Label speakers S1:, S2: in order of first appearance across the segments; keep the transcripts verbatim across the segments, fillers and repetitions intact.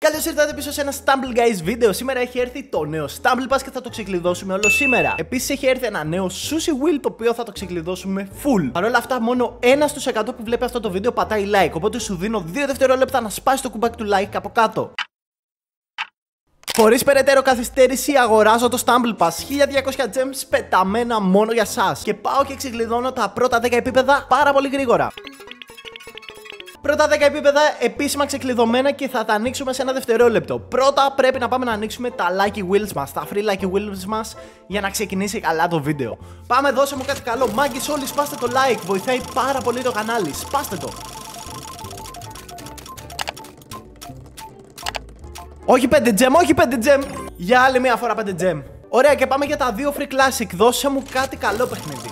S1: Καλώς ήρθατε πίσω σε ένα Stumble Guys βίντεο. Σήμερα έχει έρθει το νέο Stumble Pass και θα το ξεκλειδώσουμε όλο σήμερα. Επίσης έχει έρθει ένα νέο Sushi Wheel το οποίο θα το ξεκλειδώσουμε full. Παρ' όλα αυτά, μόνο ένα στους εκατό που βλέπει αυτό το βίντεο πατάει like. Οπότε σου δίνω δύο δευτερόλεπτα να σπάσει το κουμπάκι του like από κάτω. Χωρίς περαιτέρω καθυστέρηση, αγοράζω το Stumble Pass. χίλια διακόσια gems πεταμένα μόνο για σας. Και πάω και ξεκλειδώνω τα πρώτα δέκα επίπεδα πάρα πολύ γρήγορα. Πρώτα δέκα επίπεδα επίσημα ξεκλειδωμένα και θα τα ανοίξουμε σε ένα δευτερόλεπτο. Πρώτα πρέπει να πάμε να ανοίξουμε τα Lucky Wheels μας, τα Free Lucky Wheels μας, για να ξεκινήσει καλά το βίντεο. Πάμε, δώσε μου κάτι καλό. Μάγκες όλοι, σπάστε το like, βοηθάει πάρα πολύ το κανάλι. Σπάστε το. Όχι πέντε gem, όχι πέντε gem. Για άλλη μια φορά πέντε gem. Ωραία, και πάμε για τα δύο Free Classic. Δώσε μου κάτι καλό παιχνίδι.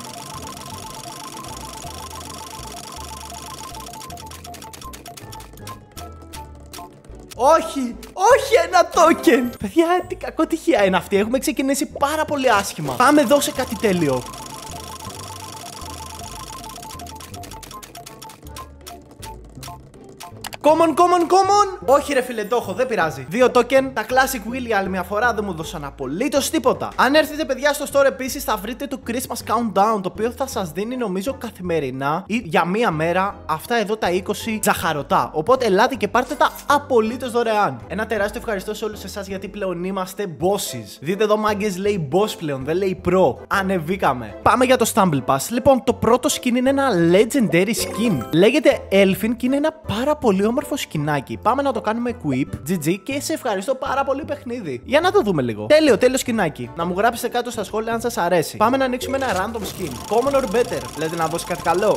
S1: Όχι, όχι ένα token. Παιδιά, τι κακοτυχία είναι αυτή. Έχουμε ξεκινήσει πάρα πολύ άσχημα. Πάμε, δώσε κάτι τέλειο. Common, common, common! Όχι ρε φίλε, το έχω, δεν πειράζει. Δύο token, τα classic wheel για άλλη μια φορά δεν μου δώσαν απολύτως τίποτα. Αν έρθετε παιδιά στο store επίσης θα βρείτε το Christmas Countdown, το οποίο θα σας δίνει νομίζω καθημερινά ή για μία μέρα αυτά εδώ τα είκοσι ζαχαρωτά. Οπότε ελάτε και πάρτε τα απολύτως δωρεάν. Ένα τεράστιο ευχαριστώ σε όλους εσάς γιατί πλέον είμαστε bosses. Δείτε εδώ μάγκες, λέει boss πλέον, δεν λέει pro. Ανεβήκαμε. Πάμε για το Stumble Pass. Λοιπόν, το πρώτο skin είναι ένα legendary skin. Λέγεται Elfin και είναι ένα πάρα πολύ όμορφο σκινάκι. Πάμε να το κάνουμε equip. τζι τζι και σε ευχαριστώ πάρα πολύ παιχνίδι. Για να το δούμε λίγο. Τέλειο, τέλειο σκινάκι. Να μου γράψετε κάτω στα σχόλια αν σας αρέσει. Πάμε να ανοίξουμε ένα random skin. Common or better. Λέτε να δώσει κάτι καλό.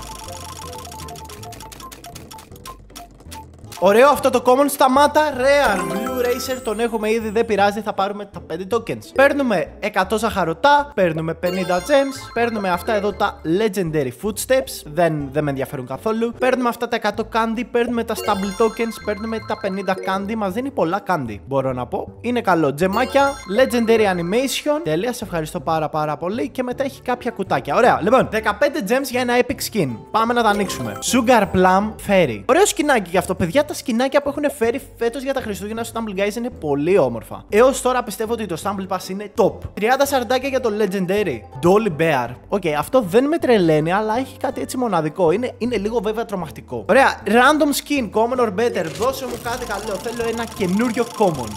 S1: Ωραίο αυτό το common, σταμάτα. Rare Blue Racer, τον έχουμε ήδη, δεν πειράζει, θα πάρουμε τα πέντε tokens. Παίρνουμε εκατό ζαχαρωτά, παίρνουμε πενήντα gems, παίρνουμε αυτά εδώ τα Legendary Footsteps, δεν, δεν με ενδιαφέρουν καθόλου. Παίρνουμε αυτά τα εκατό candy, παίρνουμε τα Stumble Tokens, παίρνουμε τα πενήντα candy, μας δίνει πολλά candy, μπορώ να πω. Είναι καλό. Τζεμάκια, Legendary Animation, τέλεια, σε ευχαριστώ πάρα πάρα πολύ. Και μετά έχει κάποια κουτάκια. Ωραία, λοιπόν, δεκαπέντε gems για ένα epic skin. Πάμε να τα ανοίξουμε. Sugar Plum Fairy. Ωραίο σκινάκι γι' αυτό, παιδιά. Τα σκινάκια που έχουν φέρει φέτος για τα Χριστούγεννα στο Stumble Guys είναι πολύ όμορφα. Έως τώρα πιστεύω ότι το Stumble Pass είναι top. τριάντα σαραντάκια για το Legendary Dolly Bear. Οκ, okay, αυτό δεν με τρελαίνει, αλλά έχει κάτι έτσι μοναδικό. Είναι, είναι λίγο βέβαια τρομακτικό. Ωραία, random skin, common or better. Δώσε μου κάτι καλό. Θέλω ένα καινούριο common.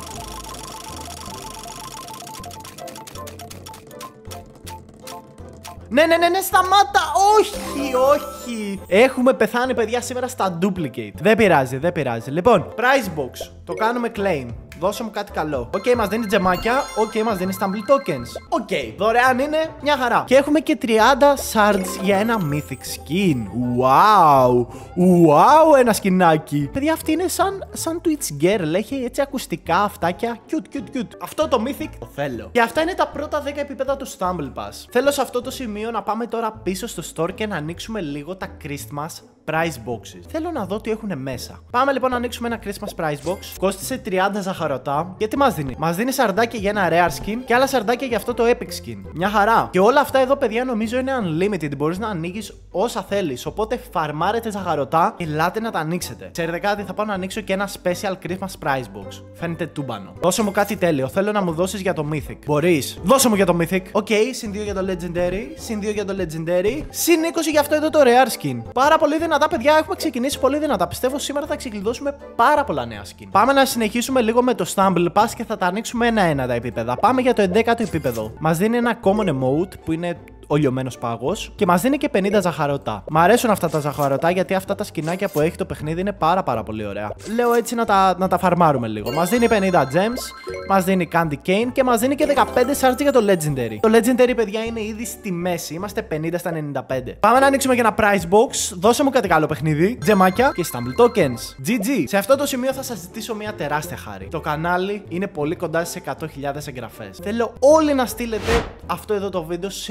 S1: Ναι, ναι, ναι, ναι, σταμάτα! Όχι, όχι! Έχουμε πεθάνει, παιδιά, σήμερα στα duplicate. Δεν πειράζει, δεν πειράζει. Λοιπόν, price box. Το κάνουμε claim. Δώσε μου κάτι καλό. Οκ, okay, μας δίνει τζεμάκια. Οκ, okay, μας δίνει Stumble Tokens. Οκ, okay, δωρεάν είναι, μια χαρά. Και έχουμε και τριάντα shards για ένα mythic skin. Wow! Wow, ένα σκινάκι. Παιδιά, αυτή είναι σαν, σαν Twitch girl. Έχει έτσι ακουστικά αυτάκια. Cute, cute, cute. Αυτό το mythic το θέλω. Και αυτά είναι τα πρώτα δέκα επίπεδα του Stumble Pass. Θέλω σε αυτό το σημείο να πάμε τώρα πίσω στο store και να ανοίξουμε λίγο τα Christmas prize boxes. Θέλω να δω τι έχουν μέσα. Πάμε λοιπόν να ανοίξουμε ένα Christmas prize box. Κόστησε τριάντα ζαχαρωτά. Και τι μας δίνει? Μας δίνει σαρδάκια για ένα rare skin και άλλα σαρδάκια για αυτό το epic skin. Μια χαρά. Και όλα αυτά εδώ, παιδιά, νομίζω είναι unlimited. Μπορείς να ανοίγεις όσα θέλεις. Οπότε φαρμάρετε ζαχαρωτά. Ελάτε να τα ανοίξετε. Ξέρετε κάτι? Θα πάω να ανοίξω και ένα special Christmas prize box. Φαίνεται τούμπανο. Δώσε μου κάτι τέλειο. Θέλω να μου δώσεις για το mythic. Μπορείς. Δώσε μου για το mythic. Οκ, okay, συν δύο για το legendary. Συν δύο για το legendary. Συν είκοσι για αυτό εδώ το rare skin. Πάρα πολύ δυνατά, παιδιά, έχουμε ξεκινήσει πολύ δυνατά. Πιστεύω σήμερα θα ξεκλειδώσουμε πάρα πολλά νέα skin. Πάμε να συνεχίσουμε λίγο με το Stumble Pass και θα τα ανοίξουμε ένα-ένα τα επίπεδα. Πάμε για το ενδέκατο επίπεδο. Μας δίνει ένα common emote που είναι ο λιωμένος πάγος και μας δίνει και πενήντα ζαχαρωτά. Μ' αρέσουν αυτά τα ζαχαρωτά γιατί αυτά τα σκινάκια που έχει το παιχνίδι είναι πάρα πάρα πολύ ωραία. Λέω έτσι να τα, να τα φαρμάρουμε λίγο. Μας δίνει πενήντα gems, μας δίνει candy cane και μας δίνει και δεκαπέντε shards για το legendary. Το legendary, παιδιά, είναι ήδη στη μέση. Είμαστε πενήντα στα ενενήντα πέντε. Πάμε να ανοίξουμε και ένα prize box. Δώσε μου κάτι καλό παιχνίδι. Τζεμάκια και Stumble Tokens. τζι τζι. Σε αυτό το σημείο θα σας ζητήσω μια τεράστια χάρη. Το κανάλι είναι πολύ κοντά στις εκατό χιλιάδες εγγραφές. Θέλω όλοι να στείλετε αυτό εδώ το βίντεο σε όλους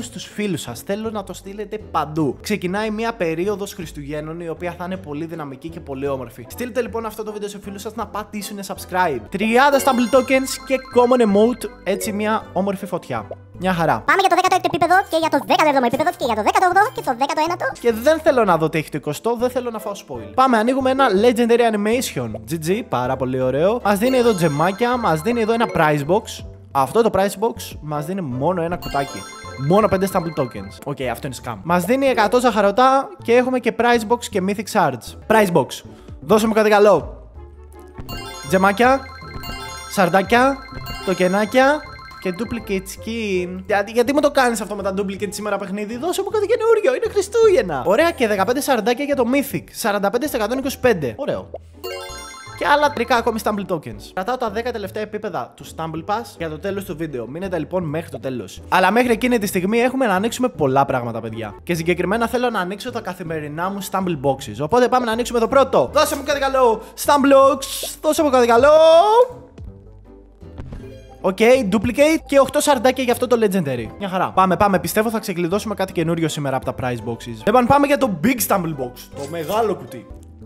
S1: όλους τους φίλους σας. Θέλω να το στείλετε παντού. Ξεκινάει μια περίοδος Χριστουγέννων η οποία θα είναι πολύ δυναμική και πολύ όμορφη. Στείλτε λοιπόν αυτό το βίντεο σε φίλους σας να πατήσουν subscribe. τριάντα Stumble Tokens και Common Emote. Έτσι μια όμορφη φωτιά. Μια χαρά.
S2: Πάμε για το δέκατο έκτο επίπεδο και για το δέκατο έβδομο επίπεδο και για το δέκατο όγδοο και το δέκατο ένατο.
S1: Και δεν θέλω να δω τι έχει το εικοστό, δεν θέλω να φάω spoil. Πάμε, ανοίγουμε ένα Legendary Animation. τζι τζι, πάρα πολύ ωραίο. Μας δίνει εδώ τζεμάκια, μας δίνει εδώ ένα prize box. Αυτό το prize box μας δίνει μόνο ένα κουτάκι. Μόνο πέντε Stumble Tokens. Οκ, okay, αυτό είναι scam. Μας δίνει εκατό ζαχαρωτά και έχουμε και prize box και mythic shards. Prize box. Δώσε μου κάτι καλό. Τζεμάκια, σαρδάκια, τοκενάκια και duplicate skin. Γιατί, γιατί μου το κάνεις αυτό με τα duplicate σήμερα παιχνίδι? Δώσε μου κάτι καινούριο, είναι Χριστούγεννα. Ωραία, και δεκαπέντε σαρδάκια για το mythic. σαράντα πέντε στα εκατόν είκοσι πέντε. Ωραίο. Και άλλα τρικά ακόμη Stumble Tokens. Κρατάω τα δέκα τελευταία επίπεδα του Stumble Pass για το τέλος του βίντεο. Μείνετε λοιπόν μέχρι το τέλος. Αλλά μέχρι εκείνη τη στιγμή έχουμε να ανοίξουμε πολλά πράγματα, παιδιά. Και συγκεκριμένα θέλω να ανοίξω τα καθημερινά μου Stumble Boxes. Οπότε πάμε να ανοίξουμε το πρώτο. Δώσε μου κάτι καλό. Stumble Box. Δώσε μου κάτι καλό. Οκ, okay, duplicate και οκτώ σαρδάκια για αυτό το legendary. Μια χαρά. Πάμε, πάμε. Πιστεύω θα ξεκλειδώσουμε κάτι καινούριο σήμερα από τα prize boxes. Λοιπόν, πάμε για το big Stumble Box. Το μεγάλο κουτί.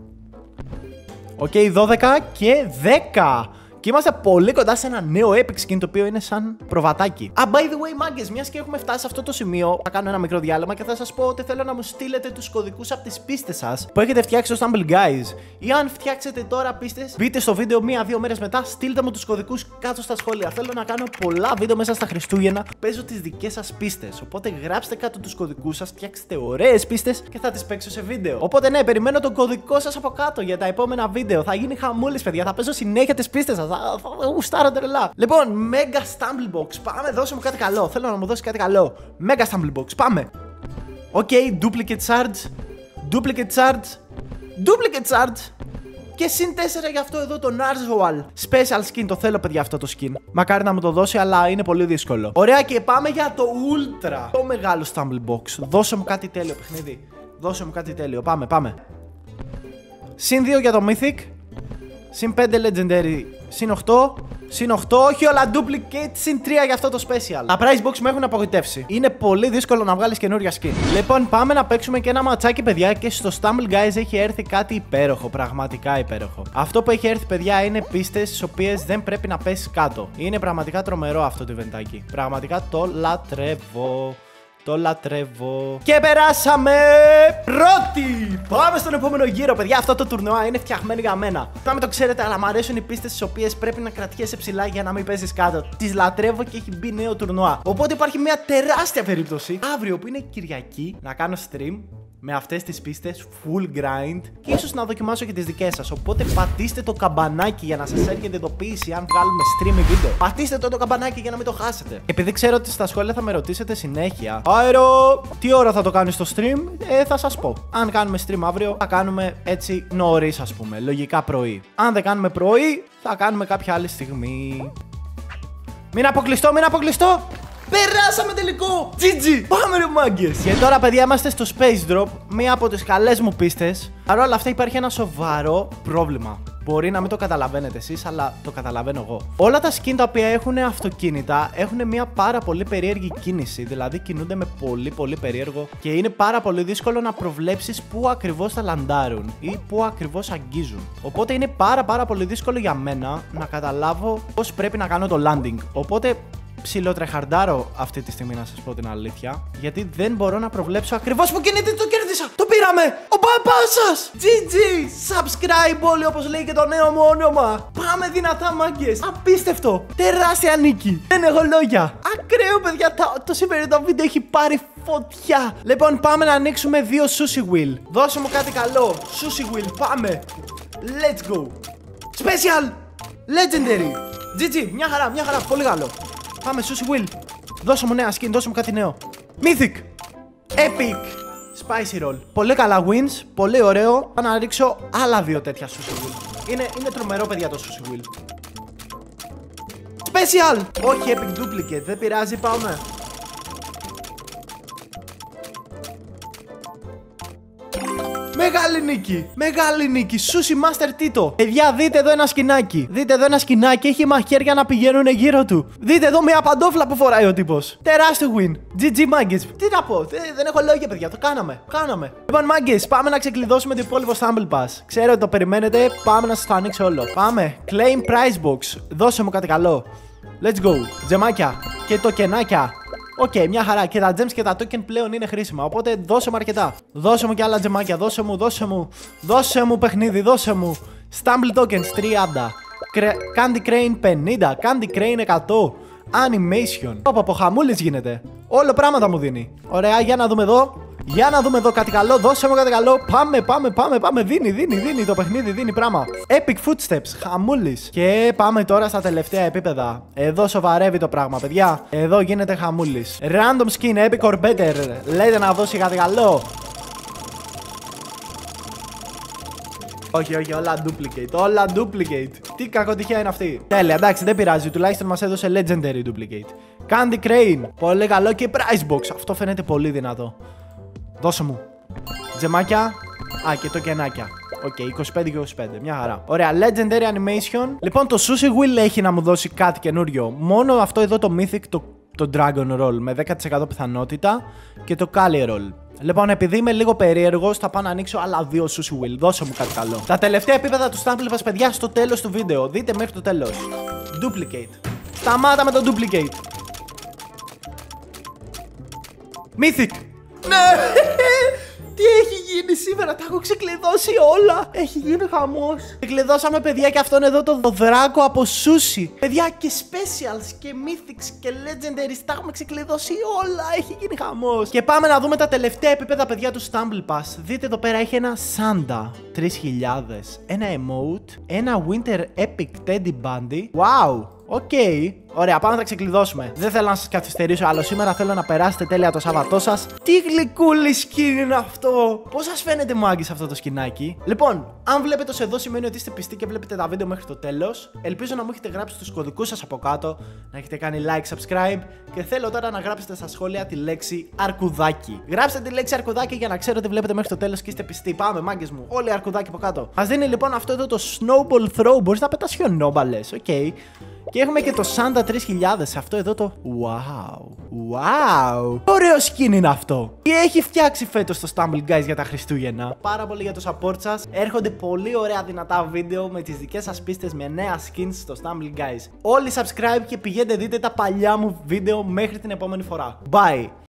S1: Οκ, okay, δώδεκα και δέκα. Και είμαστε πολύ κοντά σε ένα νέο epic skin το οποίο είναι σαν προβατάκι. Α, by the way, μάγκες, μιας και έχουμε φτάσει σε αυτό το σημείο, θα κάνω ένα μικρό διάλειμμα και θα σας πω ότι θέλω να μου στείλετε τους κωδικούς από τις πίστες σας που έχετε φτιάξει στο Stumble Guys. Ή αν φτιάξετε τώρα πίστες, μπείτε στο βίντεο μία-δύο μέρες μετά, στείλτε μου τους κωδικούς κάτω στα σχόλια. Θέλω να κάνω πολλά βίντεο μέσα στα Χριστούγεννα, παίζω τις δικές σας πίστες. Οπότε γράψτε κάτω τους κωδικούς σας, φτιάξτε ωραίες πίστες και θα τις παίξω σε βίντεο. Οπότε ναι, περιμένω τον κωδικό σας από κάτω για τα επόμενα βίντεο. Θα γίνει χαμούλης, παιδιά, θα παίζω συνέχεια τις πίστες σας. Θα γουστάρω τρελά. Λοιπόν, Mega Stumble Box. Πάμε, δώσε μου κάτι καλό. Θέλω να μου δώσει κάτι καλό. Mega Stumble Box, πάμε. Οκ, okay, duplicate shards. Duplicate shards. Duplicate shards. Και συν τέσσερα για αυτό εδώ το Narwhal. Special skin, το θέλω, παιδιά, αυτό το skin. Μακάρι να μου το δώσει, αλλά είναι πολύ δύσκολο. Ωραία, και πάμε για το Ultra. Το μεγάλο Stumble Box. Δώσε μου κάτι τέλειο, παιχνίδι. Δώσε μου κάτι τέλειο. Πάμε, πάμε. Συν δύο για το Mythic. Συν πέντε Legendary. Συν οκτώ. Συν οκτώ. Όχι όλα duplicate. Συν τρία για αυτό το special. Τα price box με έχουν απογοητεύσει. Είναι πολύ δύσκολο να βγάλεις καινούρια skin. Λοιπόν, πάμε να παίξουμε και ένα ματσάκι, παιδιά. Και στο Stumble Guys έχει έρθει κάτι υπέροχο. Πραγματικά υπέροχο. Αυτό που έχει έρθει, παιδιά, είναι πίστες τις οποίες δεν πρέπει να πέσεις κάτω. Είναι πραγματικά τρομερό αυτό το eventάκι. Πραγματικά το λατρεύω. Το λατρεύω. Και περάσαμε πρώτη! Πάμε στον επόμενο γύρο, παιδιά. Αυτό το τουρνουά είναι φτιαγμένο για μένα. Θα με το ξέρετε, αλλά μου αρέσουν οι πίστες τις οποίες πρέπει να κρατιέσαι ψηλά για να μην παίζεις κάτω. Τις λατρεύω και έχει μπει νέο τουρνουά. Οπότε υπάρχει μια τεράστια περίπτωση αύριο που είναι Κυριακή να κάνω stream με αυτές τις πίστες full grind και ίσως να δοκιμάσω και τις δικές σας. Οπότε πατήστε το καμπανάκι για να σας έρχεται ειδοποίηση αν βγάλουμε stream ή βίντεο. Πατήστε το το καμπανάκι για να μην το χάσετε. Επειδή ξέρω ότι στα σχόλια θα με ρωτήσετε συνέχεια, Άιρο, τι ώρα θα το κάνεις στο stream? Ε, θα σας πω. Αν κάνουμε stream αύριο, θα κάνουμε έτσι νωρίς, ας πούμε. Λογικά πρωί. Αν δεν κάνουμε πρωί, θα κάνουμε κάποια άλλη στιγμή. Μην αποκλειστώ, μην αποκλειστώ! Περάσαμε τελικό! τζι τζι! Πάμε ρε μάγκες! Και τώρα, παιδιά, είμαστε στο Space Drop, μία από τις καλές μου πίστες. Παρ' όλα αυτά υπάρχει ένα σοβαρό πρόβλημα. Μπορεί να μην το καταλαβαίνετε εσείς, αλλά το καταλαβαίνω εγώ. Όλα τα skin τα οποία έχουν αυτοκίνητα έχουν μια πάρα πολύ περίεργη κίνηση. Δηλαδή κινούνται με πολύ πολύ περίεργο και είναι πάρα πολύ δύσκολο να προβλέψεις πού ακριβώς θα λαντάρουν ή πού ακριβώς αγγίζουν. Οπότε είναι πάρα πάρα πολύ δύσκολο για μένα να καταλάβω πώς πρέπει να κάνω το landing. Οπότε ψιλοτρεχαρντάρω αυτή τη στιγμή, να σας πω την αλήθεια, γιατί δεν μπορώ να προβλέψω ακριβώς που κινείται. Το κέρδισα! Το πήραμε! Ο παπάς σας! τζι τζι! Subscribe όλοι, όπως λέει και το νέο μου όνομα! Πάμε δυνατά, μάγκες! Απίστευτο! Τεράστια νίκη! Δεν έχω λόγια! Ακραίο, παιδιά! Το σημερινό βίντεο έχει πάρει φωτιά! Λοιπόν, πάμε να ανοίξουμε δύο sushi wheel. Δώσε μου κάτι καλό! Sushi wheel, πάμε! Let's go! Special! Legendary! τζι τζι! Μια χαρά, μια χαρά! Πολύ καλό! Πάμε, Sushi Will. Δώσε μου νέα skin, δώσε μου κάτι νέο. Mythic. Epic. Spicy Roll. Πολύ καλά wins. Πολύ ωραίο. Πάω να ρίξω άλλα δύο τέτοια Sushi Will. Είναι, είναι τρομερό, παιδιά, το Sushi Will. Special. Όχι, Epic Duplicate. Δεν πειράζει, πάμε. Mega Μεγάλη νίκη. Μεγάλη νίκη. Sushi Master Tito. Παιδιά, δείτε εδώ ένα σκηνάκι. Δείτε εδώ ένα σκηνάκι. Έχει μαχαίρια να πηγαίνουν γύρω του. Δείτε εδώ μια παντόφλα που φοράει ο τύπος. Τεράστιο win. τζι τζι Μάγκες. Τι να πω. Δεν έχω λόγια, παιδιά. Το κάναμε. Κάναμε. Λοιπόν, Μάγκες, πάμε να ξεκλειδώσουμε το υπόλοιπο Stumble Pass. Ξέρω ότι το περιμένετε. Πάμε να σας το ανοίξω όλο. Πάμε. Claim Price Box. Δώσε μου κάτι καλό. Let's go. Τζεμάκια και τοκενάκια. Οκ, okay, μια χαρά. Και τα gems και τα token πλέον είναι χρήσιμα. Οπότε δώσε μου αρκετά. Δώσε μου και άλλα τζεμάκια. Δώσε μου, δώσε μου. Δώσε μου παιχνίδι, δώσε μου. Stumble Tokens τριάντα. Candy Crane πενήντα. Candy Crane εκατό. Animation. Από από χαμούλης γίνεται. Όλο πράγματα μου δίνει. Ωραία, για να δούμε εδώ. Για να δούμε εδώ κάτι καλό. Δώσε μου κάτι καλό. Πάμε, πάμε, πάμε, πάμε. Δίνει, δίνει, δίνει. Το παιχνίδι δίνει πράγμα. Epic Footsteps. Χαμούλης. Και πάμε τώρα στα τελευταία επίπεδα. Εδώ σοβαρεύει το πράγμα, παιδιά. Εδώ γίνεται χαμούλης. Random skin, epic or better. Λέτε να δώσει κάτι καλό. Όχι, όχι, όλα duplicate. Όλα duplicate. Τι κακοτυχία είναι αυτή. Τέλεια, εντάξει, δεν πειράζει. Τουλάχιστον μας έδωσε legendary duplicate. Candy Crane. Πολύ καλό και price box. Αυτό φαίνεται πολύ δυνατό. Δώσε μου. Τζεμάκια. Α, και τοκενάκια. Οκ, okay, είκοσι πέντε και είκοσι πέντε. Μια χαρά. Ωραία, legendary animation. Λοιπόν, το Sushi Will έχει να μου δώσει κάτι καινούριο. Μόνο αυτό εδώ το Mythic, το, το Dragon Roll με δέκα τοις εκατό πιθανότητα και το Kali Roll. Λοιπόν, επειδή είμαι λίγο περίεργος, θα πάω να ανοίξω άλλα δύο Sushi Will. Δώσε μου κάτι καλό. Τα τελευταία επίπεδα του Stumble Pass, παιδιά, στο τέλος του βίντεο. Δείτε μέχρι το τέλος. Duplicate. Σταμάτα με το duplicate. Mythic. Ναι! Τι έχει γίνει σήμερα, τα έχω ξεκλειδώσει όλα. Έχει γίνει χαμός. Ξεκλειδώσαμε, παιδιά, και αυτόν εδώ το δράκο από Sushi. Παιδιά, και Specials και Mythics και Legendaries τα έχουμε ξεκλειδώσει όλα. Έχει γίνει χαμός. Και πάμε να δούμε τα τελευταία επίπεδα, παιδιά, του Stumble Pass. Δείτε εδώ πέρα, έχει ένα Santa τρεις χιλιάδες, ένα Emote, ένα Winter Epic Teddy Bundy. Wow! Οκ, okay. Ωραία, πάμε να τα ξεκλειδώσουμε. Δεν θέλω να σας καθυστερήσω άλλο σήμερα. Θέλω να περάσετε τέλεια το Σάββατό σας. Τι γλυκούλη σκιν είναι αυτό! Πώς σας φαίνεται, μάγκες, αυτό το σκινάκι? Λοιπόν, αν βλέπετε ως εδώ, σημαίνει ότι είστε πιστοί και βλέπετε τα βίντεο μέχρι το τέλος. Ελπίζω να μου έχετε γράψει τους κωδικούς σας από κάτω, να έχετε κάνει like, subscribe. Και θέλω τώρα να γράψετε στα σχόλια τη λέξη αρκουδάκι. Γράψτε τη λέξη αρκουδάκι για να ξέρω ότι βλέπετε μέχρι το τέλος και είστε πιστοί. Πάμε, μάγκες μου, όλοι αρκουδάκι από κάτω. Μας δίνει λοιπόν αυτό εδώ το Snowball Throw. Μπορείς να πετάς χιονόμπαλες, οκ. Okay. Και έχουμε και το Santa τρεις χιλιάδες. Αυτό εδώ το. Wow. Wow. Ωραίο skin είναι αυτό. Τι έχει φτιάξει φέτος το Stumble Guys για τα Χριστούγεννα. Πάρα πολύ για το support σας. Έρχονται πολύ ωραία δυνατά βίντεο με τις δικές σας πίστες με νέα skins στο Stumble Guys. Όλοι subscribe και πηγαίνετε δείτε τα παλιά μου βίντεο μέχρι την επόμενη φορά. Bye.